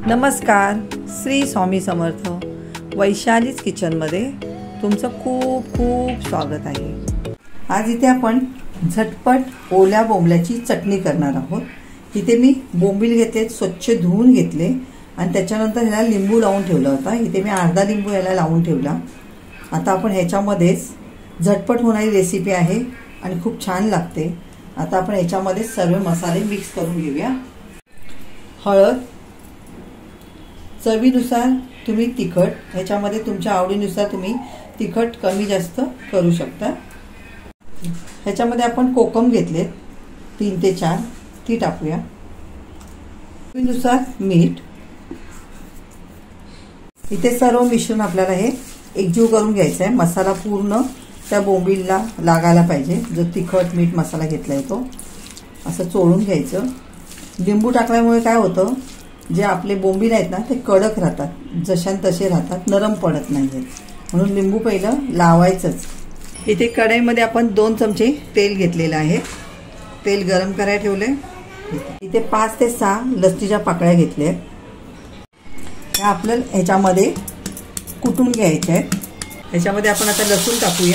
नमस्कार, श्री स्वामी समर्थ. वैशालीच किचनमध्ये तुमचं खूप खूप स्वागत आहे. आज इथे आपण झटपट ओल्या बोंबल्याची चटणी करणार आहोत. इथे मी बोंबील घेतले, स्वच्छ धुवून घेतले आणि त्याच्यानंतर ह्याला लिंबू लावून ठेवला होता. इथे मी अर्धा लिंबू ह्याला लावून ठेवला. आता आपण ह्याच्यामध्येच झटपट होणारी रेसिपी आहे आणि खूप छान लागते. आता आपण ह्याच्यामध्ये सर्व मसाले मिक्स करून घेऊया. हळद, चवीनुसार तुम्ही तिखट, ह्याच्यामध्ये तुमच्या आवडीनुसार तुम्ही तिखट कमी जास्त करू शकता. ह्याच्यामध्ये आपण कोकम घेतले 3 ते 4, ती टाकूया. चवीनुसार मीठ. इथे सर्व मिश्रण आपल्याला हे एकजीव करून घ्यायचं आहे. मसाला पूर्ण त्या बोंबीलला लागायला पाहिजे. जो तिखट मीठ मसाला घेतलाय तो असं चोळून घ्यायचं. लिंबू टाकल्यामुळे काय होतं, जे आपले बोंबील आहेत ना ते कडक राहतात, जशान तसे राहतात, नरम पडत नाहीत. म्हणून लिंबू पहिलं लावायचंच. इथे कढईमध्ये आपण 2 चमचे तेल घेतलेलं आहे. तेल गरम करायला ठेवले. इथे 5 ते 6 लसणीच्या पाकळ्या घेतल्या. त्या आपल्याला ह्याच्यामध्ये कुटून घ्यायच्या आहेत. ह्याच्यामध्ये आपण आता लसूण टाकूया.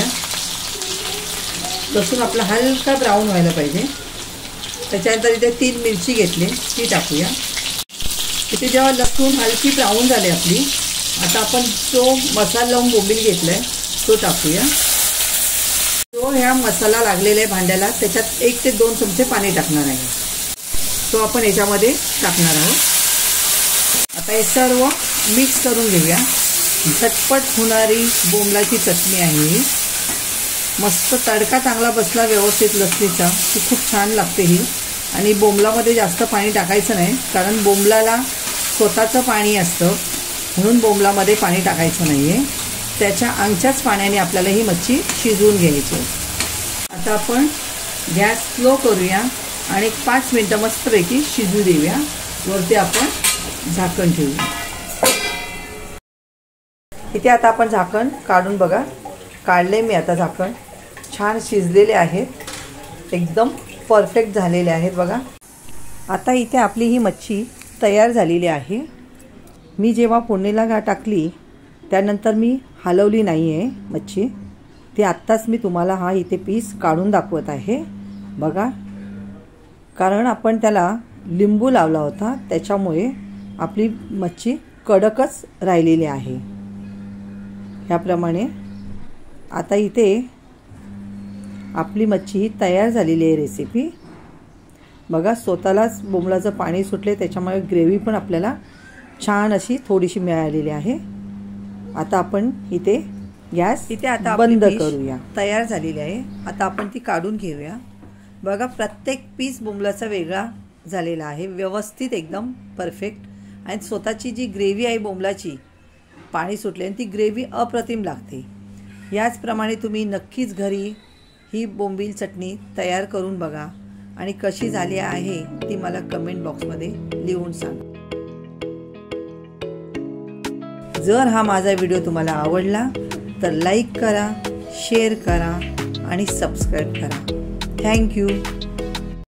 लसूण आपला हलका ब्राऊन व्हायला पाहिजे. त्याच्यानंतर इथे 3 मिरची घेतली, ती टाकूया. इथे जेव्हा लसूण हलकी ब्राऊन झाली आपली, आता आपण जो मसाला लावून बोंबील घेतलाय तो टाकूया. तो ह्या मसाला लागलेला आहे भांड्याला, त्याच्यात 1 ते 2 चमचे पाणी टाकणार आहे. तो आपण याच्यामध्ये टाकणार आहोत. आता हे सर्व मिक्स करून घेऊया. झटपट होणारी बोंबलाची चटणी आहे. मस्त तडका चांगला बसला व्यवस्थित लसणीचा की खूप छान लागते ही. आणि बोंबलामध्ये जास्त पाणी टाकायचं नाही, कारण बोंबलाला स्वतःचं पाणी असतं, म्हणून बोंबलामध्ये पाणी टाकायचं नाही आहे. त्याच्या अंगच्याच पाण्याने आपल्याला ही मच्छी शिजवून घ्यायची. आता आपण गॅस स्लो करूया आणि 5 मिनटं मस्तपैकी शिजू देऊया. वरती आपण झाकण ठेवूया. इथे आता आपण झाकण काढून बघा. काढले मी आता झाकण. छान शिजलेले आहेत, एकदम परफेक्ट झालेले आहेत बघा. आता इथे आपली ही मच्छी तयार झालेली आहे. मी जेव्हा फोडणीला टाकली त्यानंतर मी हलवली नाही आहे मच्छी. ती आत्ताच मी तुम्हाला हा इथे पीस काढून दाखवत आहे बघा. कारण आपण त्याला लिंबू लावला होता, त्याच्यामुळे आपली मच्छी कडकच राहिलेली आहे. ह्याप्रमाणे आता इथे आपली मच्छी ही तयार झालेली आहे रेसिपी बघा. स्वतःलाच बोंबलाचं पाणी सुटले, त्याच्यामुळे ग्रेव्ही पण आपल्याला छान अशी थोडीशी मिळालेली आहे. आता आपण इथे गॅस आता बंद करूया. तयार झालेली आहे. आता आपण ती काढून घेऊया बघा. प्रत्येक पीस बोंबलाचा वेगळा झालेला आहे, व्यवस्थित एकदम परफेक्ट. आणि स्वतःची जी ग्रेव्ही आहे बोंबलाची, पाणी सुटले आणि ती ग्रेव्ही अप्रतिम लागते. याचप्रमाणे तुम्ही नक्कीच घरी ही बोंबील चटणी तयार करून बघा आणि कशी झाली आहे ती मला कमेंट बॉक्समध्ये लिहून सांगा. जर हा माझा व्हिडिओ तुम्हाला आवडला तर लाईक करा, शेअर करा आणि सबस्क्राईब करा. थँक्यू.